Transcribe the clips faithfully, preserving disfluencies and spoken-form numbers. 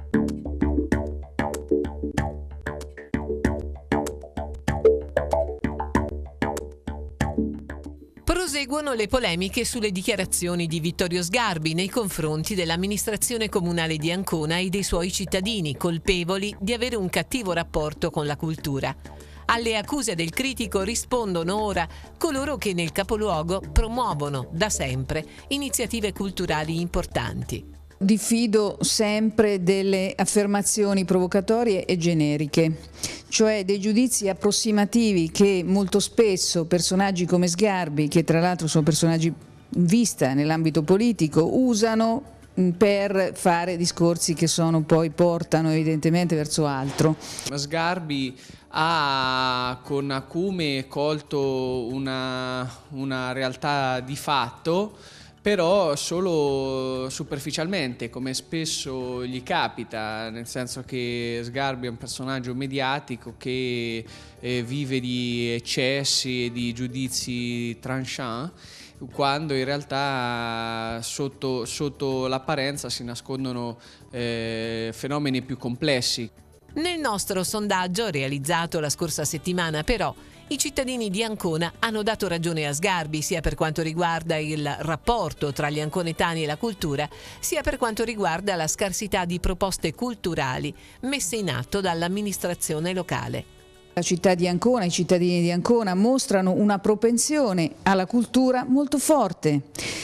Proseguono le polemiche sulle dichiarazioni di Vittorio Sgarbi nei confronti dell'amministrazione comunale di Ancona e dei suoi cittadini, colpevoli di avere un cattivo rapporto con la cultura. Alle accuse del critico rispondono ora coloro che nel capoluogo promuovono da sempre iniziative culturali importanti. Diffido sempre delle affermazioni provocatorie e generiche, cioè dei giudizi approssimativi che molto spesso personaggi come Sgarbi, che tra l'altro sono personaggi in vista nell'ambito politico, usano per fare discorsi che sono poi portano evidentemente verso altro. Sgarbi ha con acume colto una, una realtà di fatto, però solo superficialmente, come spesso gli capita, nel senso che Sgarbi è un personaggio mediatico che eh, vive di eccessi e di giudizi tranchant, quando in realtà sotto, sotto l'apparenza si nascondono eh, fenomeni più complessi. Nel nostro sondaggio, realizzato la scorsa settimana, però, i cittadini di Ancona hanno dato ragione a Sgarbi sia per quanto riguarda il rapporto tra gli anconetani e la cultura, sia per quanto riguarda la scarsità di proposte culturali messe in atto dall'amministrazione locale. La città di Ancona, i cittadini di Ancona mostrano una propensione alla cultura molto forte.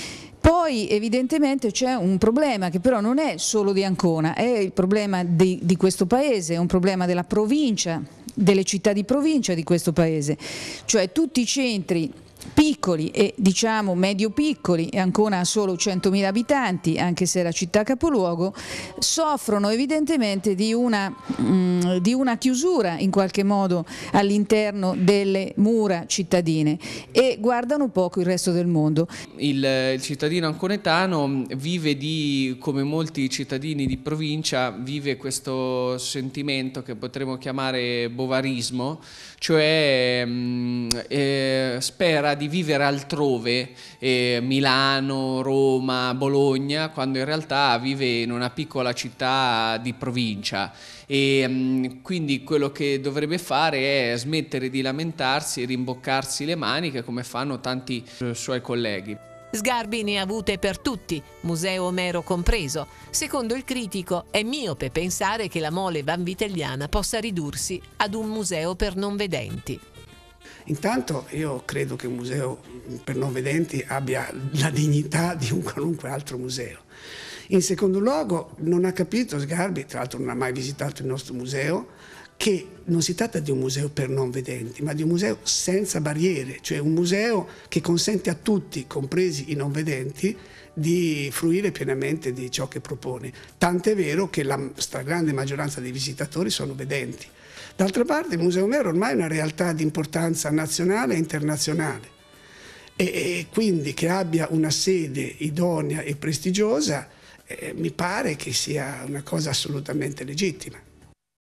Poi evidentemente c'è un problema che però non è solo di Ancona, è il problema di, di questo paese, è un problema della provincia, delle città di provincia di questo paese, cioè tutti i centri piccoli e diciamo medio piccoli, e Ancona ha solo centomila abitanti, anche se è la città capoluogo, soffrono evidentemente di una, mh, di una chiusura in qualche modo all'interno delle mura cittadine e guardano poco il resto del mondo. Il, il cittadino anconetano vive di, come molti cittadini di provincia, vive questo sentimento che potremmo chiamare bovarismo, cioè mh, eh, spera di vivere altrove, eh, Milano, Roma, Bologna, quando in realtà vive in una piccola città di provincia e mh, quindi quello che dovrebbe fare è smettere di lamentarsi e rimboccarsi le maniche come fanno tanti eh, suoi colleghi. Sgarbi ne ha avute per tutti, Museo Omero compreso. Secondo il critico è miope pensare che la mole vanvitelliana possa ridursi ad un museo per non vedenti. Intanto io credo che un museo per non vedenti abbia la dignità di un qualunque altro museo. In secondo luogo non ha capito Sgarbi, tra l'altro non ha mai visitato il nostro museo, che non si tratta di un museo per non vedenti, ma di un museo senza barriere, cioè un museo che consente a tutti, compresi i non vedenti, di fruire pienamente di ciò che propone. Tant'è vero che la stragrande maggioranza dei visitatori sono vedenti. D'altra parte il Museo Omero ormai è una realtà di importanza nazionale e internazionale e, e quindi che abbia una sede idonea e prestigiosa eh, mi pare che sia una cosa assolutamente legittima.